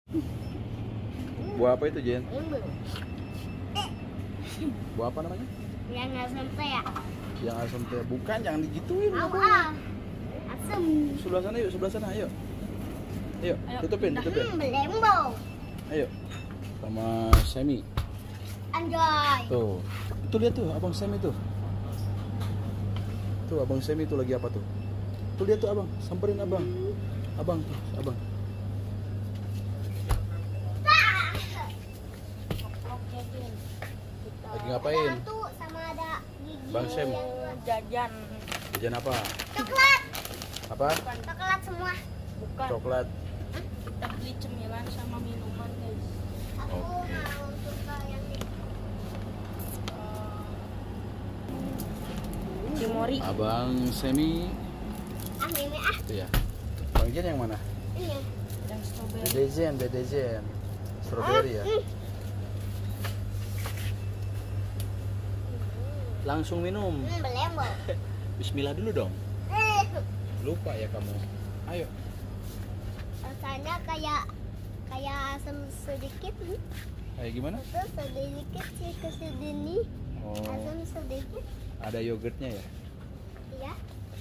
Buah apa itu, Jen? Ini belum. Buah apa namanya? Yang asam teh ya. Yang asam teh. Bukan, jangan digituin. Au Apa? ah. Asam. Sebelah sana yuk, sebelah sana, ayo. Ayo, tutupin, tutupin. Belembo. Ayo. Sama Semi. Anjay. Tuh. Itu lihat tuh, Abang Semi tuh. Tuh, Abang Semi tuh lagi apa tuh? Tuh lihat tuh, Abang. Samperin Abang. Abang tuh, Abang. Lagi ngapain? Ada tuh sama ada gigi. Bang Sem. Yang jajan. Jajan apa? Coklat. Apa? Coklat semua. Bukan, Coklat. kita beli cemilan sama minuman guys. Aku Oke. mau suka yang ini. Cimori. Abang Semi. Ah ini ah. Itu ya. Bang Jen yang mana? Ini. Yang strawberry. Dedezen, Dedezen. Strawberry ya. Langsung minum. Belembo. Bismillah dulu dong. Lupa ya kamu. Ayo. Rasanya kayak asam sedikit nih. Kayak gimana? Itu sedikit sih ke sini. Oh, Asam sedikit. ada yogurtnya ya? Iya.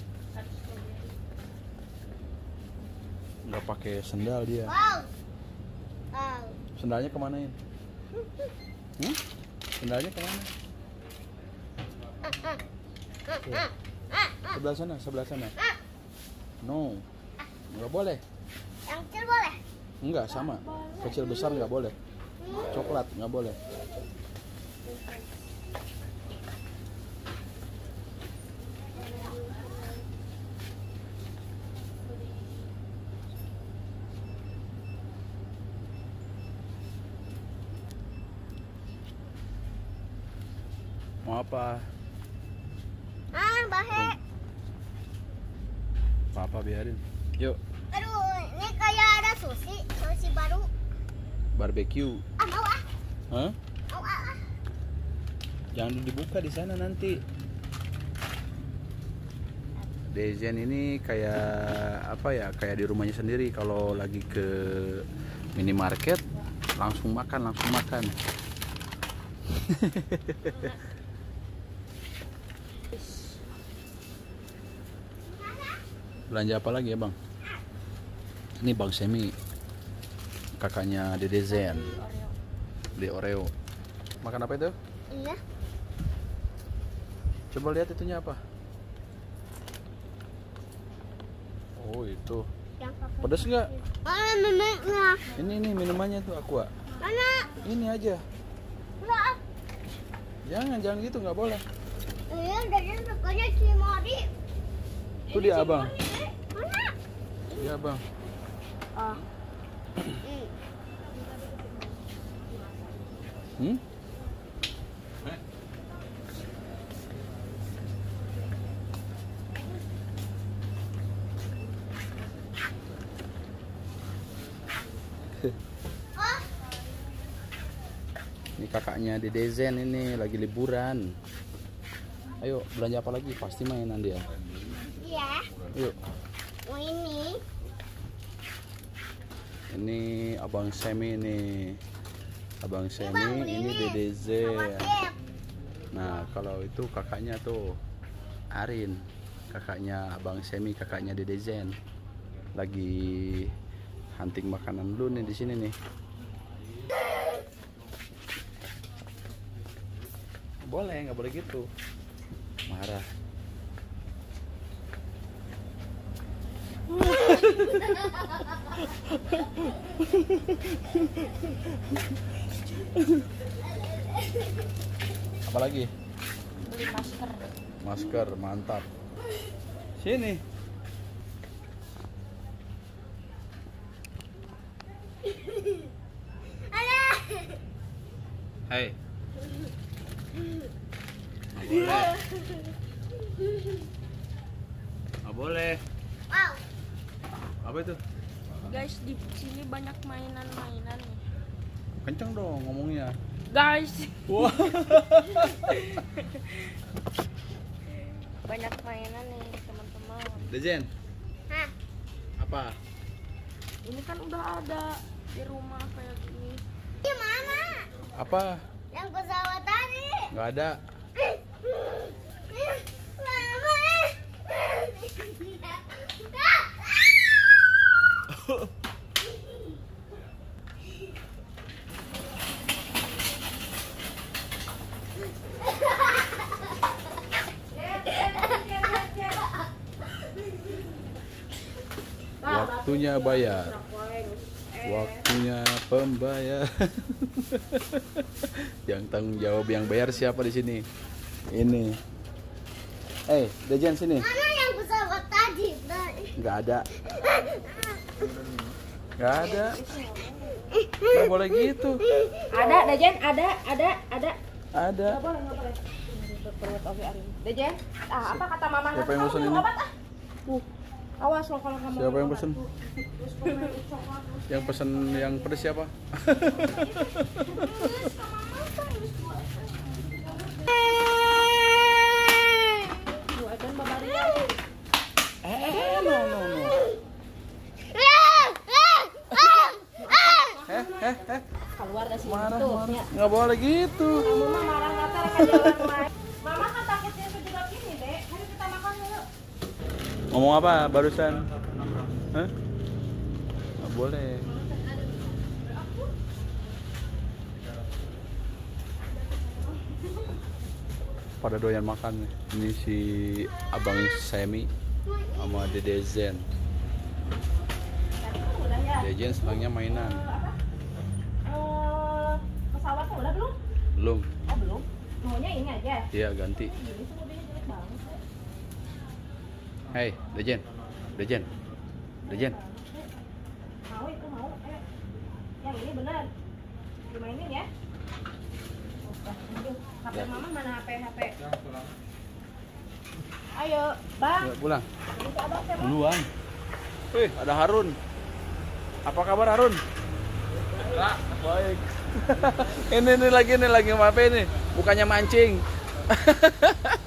Nggak pakai sendal dia. Wow. Wow. Sendalnya kemanain? Sendalnya kemana? Tuh. Sebelah sana, sebelah sana. No, nggak boleh. Yang kecil boleh. Enggak, sama. Kecil besar nggak boleh. Coklat nggak boleh. Mau apa? Ah, bahe. Papa biarin. Yuk, Aduh, ini kayak ada sushi baru. barbecue. Ah, mau ah. Hah? Mau ah. Jangan dibuka di sana nanti. Dezen ini kayak apa ya? Kayak di rumahnya sendiri. Kalau lagi ke minimarket langsung makan, langsung makan. Belanja apa lagi ya, Bang? Ini Bang Semi, kakaknya Dede Zen. Beli Oreo. Makan apa itu? Iya. Coba lihat itunya apa? Oh, itu. Yang pakai. Pedas nggak? Mana neneknya? Ini minumannya tuh Aqua. Mana? Ini aja. Enggak. Jangan gitu, nggak boleh. Iya, dari sukanya cimori. Itu dia Abang. Mana? Dia Abang. Ah, Hmm? Ini kakaknya Dede Zen ini lagi liburan. Ayo belanja apa lagi? Pasti mainan dia. Iya. Yuk. Mau ini. Ini Abang Semi nih. Abang Semi, Bang, ini Dede Sama Zen. Kep. Nah, kalau itu kakaknya tuh Arin, kakaknya Abang Semi, kakaknya Dede Zen. Lagi hunting makanan dulu nih di sini nih. Boleh, nggak boleh gitu. Marah. Apalagi? beli masker. Masker, mantap. Sini. Hai. Nggak boleh. Wow. Apa itu? Guys, di sini banyak mainan-mainan nih. Kenceng dong ngomongnya. Guys, Wah. banyak mainan nih teman-teman. Dezen, Hah? apa? Ini kan udah ada di rumah kayak gini. Ini mana? Apa? Yang pesawat tadi. Nggak ada. Waktunya bayar. Waktunya pembayar. Yang tanggung jawab yang bayar siapa di sini? Ini. Dejan sini. Mana yang pesawat tadi? Nggak ada. Nggak ada. Nggak boleh gitu. Ada, Dejen, ada. Ada. Nggak boleh. Perut oke Arin. Dejen, apa kata mama? Siapa yang pesen ini? Awas loh kalau kamu. Siapa yang pesen? Yang pesen yang pedes siapa? No. Keluar dari sini. Marah. Tuh, ya. Nggak boleh gitu. Kamu mah marah kata kan jalan lain. Mama kan takutnya kejedot gini, Dek. Mari kita makan dulu. Ngomong apa barusan? Hah? Nggak boleh. Pada doyan makan nih. Ini si Abang Semi sama Dede Zen. Udah ya. Dede Zen senangnya mainan. Pesawatnya udah belum? Belum. Oh, belum. Maunya ini aja. Iya ganti. Ini tuh mobilnya jelek banget. Hei, Dejen. Mau itu mau. Yang ini benar. Dimainin ya. Aduh, HP Ya. mama mana HP? Ayo, Bang. Yuk, pulang. Ini ke abang siapa? Duluan. Ada Harun. Apa kabar Harun? Baik. ini lagi apa ini? Bukannya mancing.